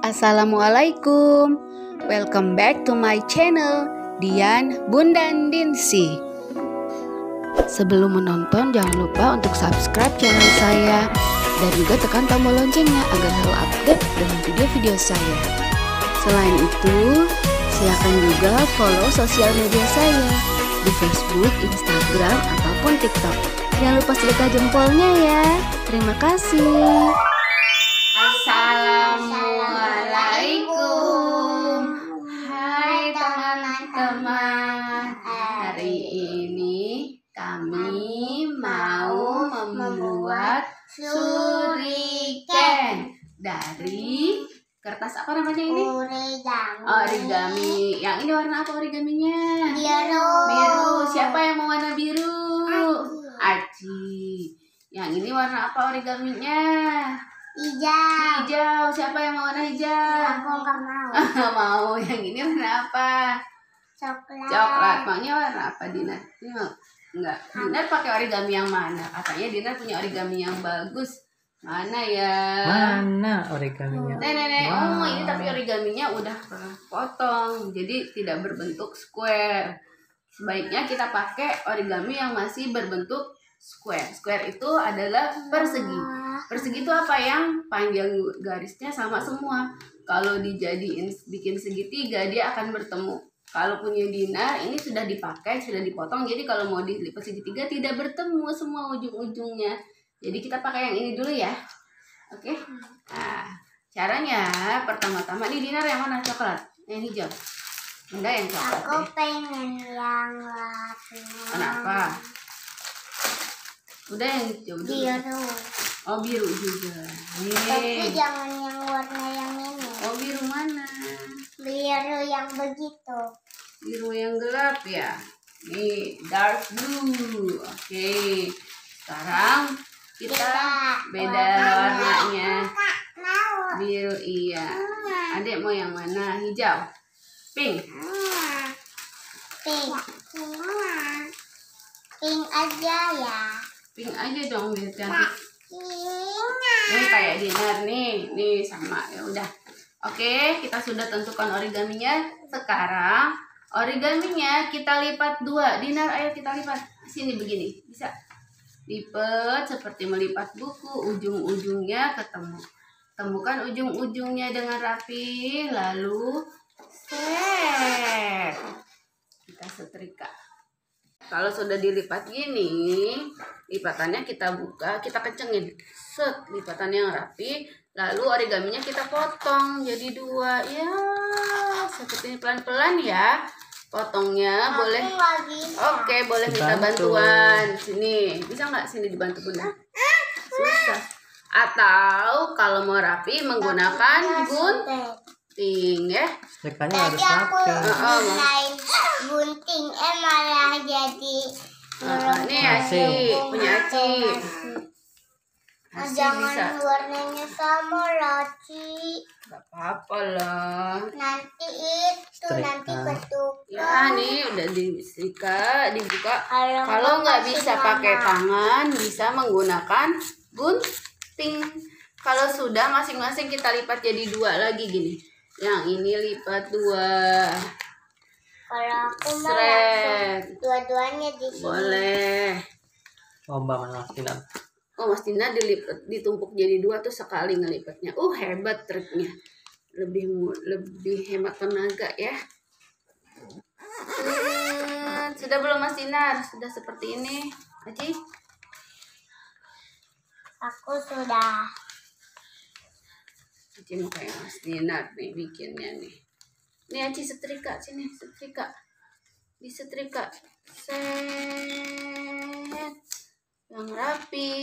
Assalamualaikum. Welcome back to my channel Dian Bundan Dinsi. Sebelum menonton jangan lupa untuk subscribe channel saya dan juga tekan tombol loncengnya agar selalu update dengan video-video saya. Selain itu, silakan juga follow sosial media saya di Facebook, Instagram, ataupun TikTok. Jangan lupa sedekah jempolnya ya. Terima kasih. Assalamualaikum. Hai teman-teman. Hari ini kami mau membuat shuriken dari kertas apa namanya ini? Origami. Origami. Yang ini warna apa origaminya? Biru. Biru. Siapa yang mau warna biru? Aci. Yang ini warna apa origaminya? Hijau. Hijau. Siapa yang mau warna hijau? Aku nggak mau. Mau. Yang ini warna apa? Coklat. Coklat. Maunya warna apa, Dinar? Ini mau? Enggak. Dinar pakai origami yang mana? Katanya Dinar punya origami yang bagus. Mana ya? Mana origaminya? Nenek. Wow. Oh, ini tapi origaminya udah pernah potong. Jadi tidak berbentuk square. Sebaiknya kita pakai origami yang masih berbentuk square. Square itu adalah persegi. Persegi itu apa? Yang panjang garisnya sama semua. Kalau dijadiin bikin segitiga, dia akan bertemu. Kalau punya Dinar, ini sudah dipakai, sudah dipotong. Jadi kalau mau dilipat segitiga, tidak bertemu semua ujung-ujungnya. Jadi kita pakai yang ini dulu ya. Oke. Nah, caranya pertama-tama nih Dinar yang mana? Coklat? Yang hijau? Enggak, yang coklat Aku deh. pengen yang warna. Kenapa? Udah yang hijau dulu. Biru. Oh, biru juga. Tapi Nih. jangan yang warna yang ini. Oh, biru mana? Biru yang begitu. Biru yang gelap ya. Nih, dark blue. Oke. Sekarang kita beda warnanya. Mau. Biru iya. Adik mau yang mana? Hijau. Pink. Pink. Pink aja ya. Pink aja dong biar cantik. Pink. Nih kayak Dinar nih. Nih sama ya udah. Oke, kita sudah tentukan origaminya. Sekarang origaminya kita lipat dua. Dinar, ayo kita lipat. Sini begini. Bisa. Lipat seperti melipat buku. Ujung-ujungnya ketemu. Temukan ujung-ujungnya dengan rapi. Lalu set. Kita setrika. Kalau sudah dilipat gini, lipatannya kita buka, kita kencengin. Set, lipatannya yang rapi. Lalu origaminya kita potong jadi dua. Ya, seperti ini pelan-pelan ya. Potongnya boleh. Aku nggak bisa. Oke, boleh minta Dibantu. bantuan. Sini, bisa nggak sini dibantu Bunda? Susah. Atau kalau mau rapi menggunakan gunting ya. Setrikanya harus Tadi aku pakai. nilai gunting malah jadi Nih Aci, punya Aci. Aci jangan bisa. warnanya sama Laci. Gak apa-apa lah. Nanti itu Setrika. nanti ketuker. Ya nih udah disetrika, dibuka. Kalau Kalau nggak kasih bisa mama. pakai tangan, bisa menggunakan gunting. Kalau sudah masing-masing kita lipat jadi dua lagi gini. Yang ini lipat dua. Kalau aku mah Seret. langsung dua-duanya di sini. Boleh. Lomba mana Tina? Oh, Mas Tina ditumpuk jadi dua tuh sekali ngelipatnya. Hebat triknya. Lebih hemat tenaga ya. Sudah belum Mas Dinar? Sudah seperti ini. Aci? Aku sudah. Aci mau kayak Mas Dinar nih bikinnya nih. Nih Aci setrika sini, setrika. Disetrika. Set. Yang rapi.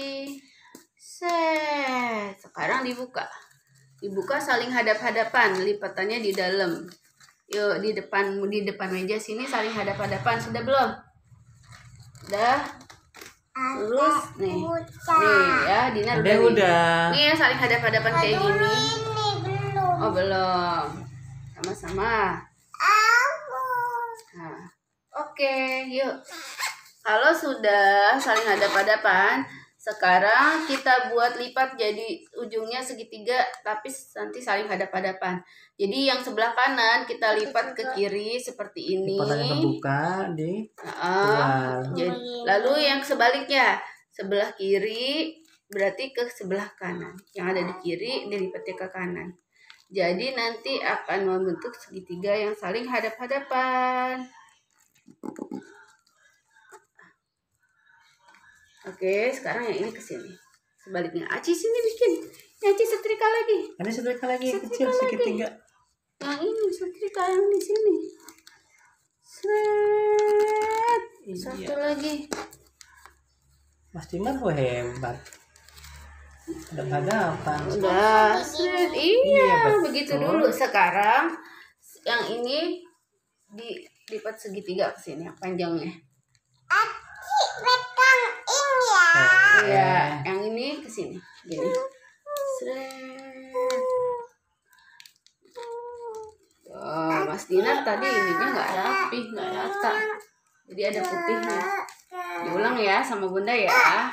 Set. Sekarang dibuka. Dibuka saling hadap-hadapan, lipatannya di dalam. Yuk di depan meja sini saling hadap-hadapan. Sudah belum? Udah. Terus nih. Nih ya, Dinar Ada udah. Nih yang saling hadap-hadapan kayak Dulu gini. ini belum. Oh, belum. Sama-sama. Aku. Nah, oke, yuk. Kalau sudah saling hadap-hadapan, Sekarang kita buat lipat jadi ujungnya segitiga tapi nanti saling hadap-hadapan. Jadi yang sebelah kanan kita lipat ke kiri seperti ini. Lipatan yang terbuka di Ah, luar. lalu yang sebaliknya, sebelah kiri berarti ke sebelah kanan. Yang ada di kiri dilipatnya ke kanan. Jadi nanti akan membentuk segitiga yang saling hadap-hadapan. Oke, sekarang yang ini ke sini. Sebaliknya, Aci sini bikin. Aci setrika lagi. Ini setrika lagi Setrika kecil segitiga. Yang ini setrika yang di sini. Sret. Satu lagi. Mas Timar hebat. Hadap-hadapan. Udah, sret. Iya, betul. begitu dulu. Sekarang yang ini dilipat segitiga ke sini, yang panjangnya. Aci pegang ini ya. Iya, yang ini ke sini. Gini. Sret. Oh, Mas Dinar tadi ininya nggak rapi, nggak rata. Jadi ada putihnya. Diulang ya sama Bunda ya.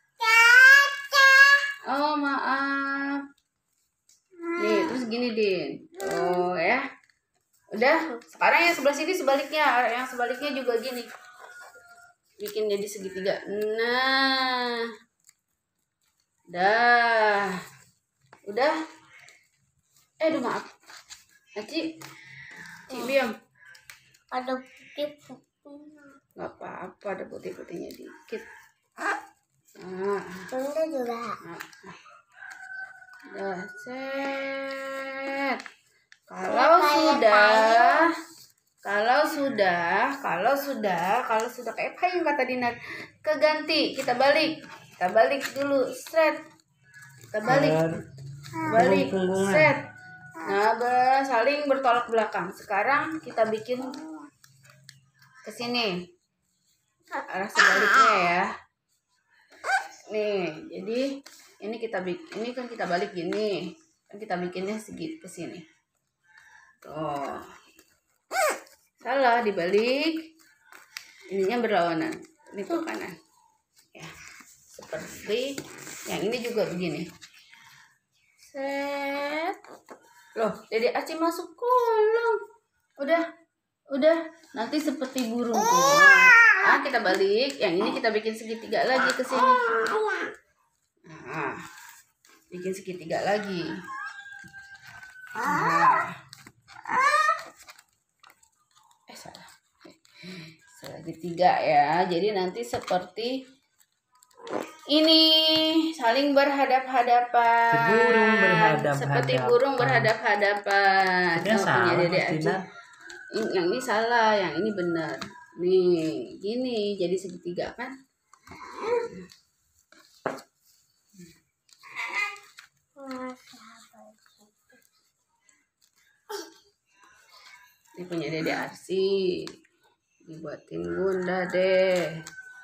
Oh, maaf. Nih, terus gini, Din. Oh, ya. Udah, sekarang yang sebelah sini sebaliknya. Yang sebaliknya juga gini. Bikin jadi segitiga. Nah. Dah. Udah. Aduh, maaf. Aci. Ci, diam. Ada putih-putih. Gak apa-apa, ada putih-putihnya dikit. Nah. Bunda juga. Dah, set. Kalau sudah kayak payung kata Dinar, keganti, kita balik dulu, set. Kita balik, Punggungan. set. Nah, saling bertolak belakang. Sekarang kita bikin ke sini, arah sebaliknya ya. Nih, jadi ini kan kita balik gini, kan kita bikinnya segini ke sini. Tuh, salah, dibalik, ininya berlawanan, ini ke kanan, ya, seperti yang ini juga begini. Set, loh, Dede Aci masuk kolong, udah, nanti seperti burung tuh. Nah, kita balik, yang ini kita bikin segitiga lagi ke sini. Nah, bikin segitiga lagi. Nah. Segitiga ya. Jadi nanti seperti ini, saling berhadap-hadapan. Seperti burung berhadap-hadapan. Ini salah, punya Dede Mas Aci. Dinar. Yang ini salah, yang ini benar. Nih, gini jadi segitiga kan? Ini punya Dede Arsi. Dibuatin Bunda deh.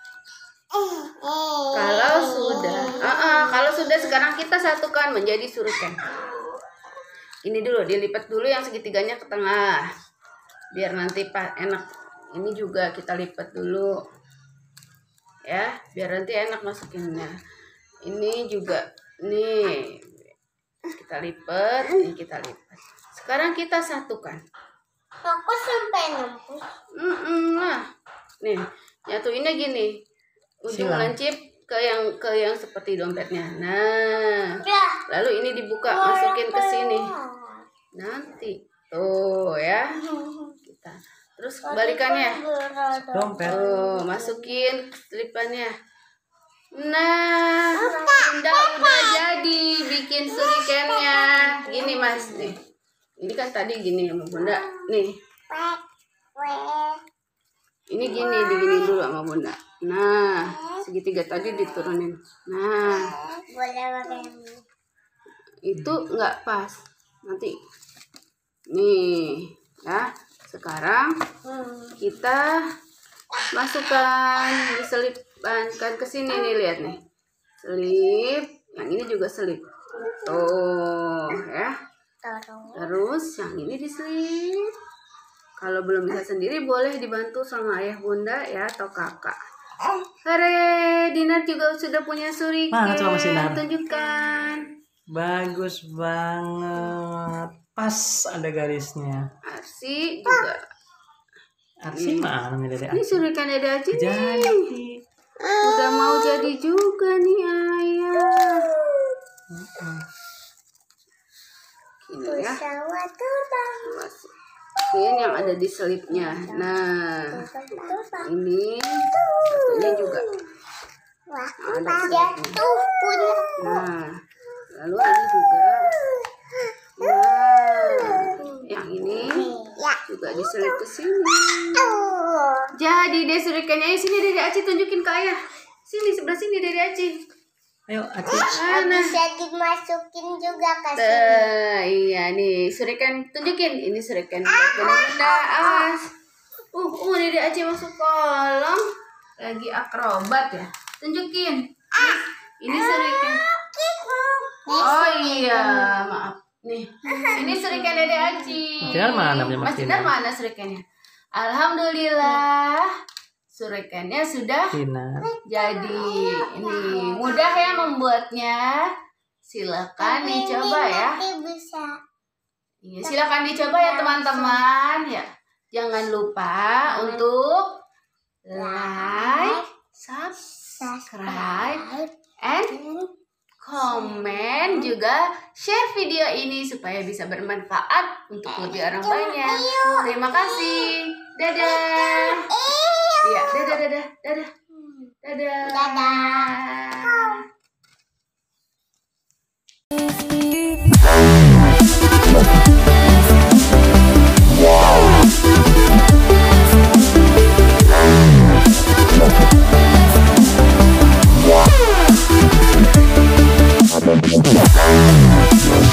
Kalau sudah sekarang kita satukan menjadi shuriken. Ini dulu dilipat dulu yang segitiganya ke tengah. Biar nanti enak. Ini juga kita lipat dulu. Ya, biar nanti enak masukinnya. Ini juga nih. Kita lipat, ini kita lipat. Sekarang kita satukan. Aku sampai nembus. Nah, nih nyatuinnya gini, ujung Silang. lancip ke yang seperti dompetnya. Nah, Ya. lalu ini dibuka, masukin ke sini. Nanti tuh ya, kita terus balikannya. Dompet. Tuh, masukin selipannya. Nah, Bunda udah jadi bikin shurikennya. Gini Mas nih. Ini kan tadi gini sama Bunda. Nih. Ini gini, digini dulu sama Bunda. Nah, segitiga tadi diturunin. Nah, Boleh pakai ini. itu nggak pas. Nanti. Nih, ya. Sekarang kita masukkan, diselipkan ke sini nih, lihat nih. Selip, yang ini juga selip. Tuh, ya. Terus yang ini diselip. Kalau belum bisa sendiri boleh dibantu sama ayah bunda ya atau kakak. Hore, Dinar juga sudah punya suriken. Mana coba Mas Dinar? Tunjukkan. Bagus banget. Pas ada garisnya. Arsi juga. Arsi mana nih Dede? Ini suriken Dede Aci nih. Jadi. Udah mau jadi juga nih ayah. Ini ya. Pesawat terbang. Masukin yang ada di selipnya. Nah, ini satunya juga. Wah, Ada jatuh punya. Nah, lalu ini juga. Nah, yang ini Ya. juga diselip ke sini. Jadi deh surikennya sini Dede Aci tunjukin ke ayah. Sini sebelah sini Dede Aci. Ayo Aci. Mana? Bisa dimasukin juga ke sini. Iya nih suriken tunjukin. Ini suriken buat benda-benda. Awas. Dede Aci masuk kolam. Lagi akrobat ya. Tunjukin. Ini suriken. Oh iya, maaf. Nih, ini suriken Dede Aci. Mas Dinar mana punya Mas Mas Dinar Dinar? mana surikennya? Alhamdulillah, surikennya sudah Dinar. jadi. Ini mudah ya membuatnya. Silakan dicoba ya. Nanti bisa. Iya, silakan dicoba ya teman-teman ya. Jangan lupa untuk like, subscribe, and komen juga share video ini supaya bisa bermanfaat untuk lebih orang banyak. Terima kasih. Dadah. Iya, dadah, dadah, dadah. Dadah. Dadah.